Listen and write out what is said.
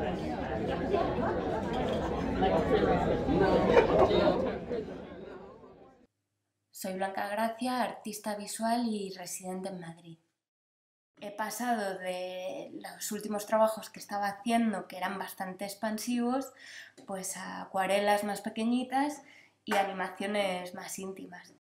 Soy Blanca Gracia, artista visual y residente en Madrid. He pasado de los últimos trabajos que estaba haciendo, que eran bastante expansivos, pues a acuarelas más pequeñitas y animaciones más íntimas.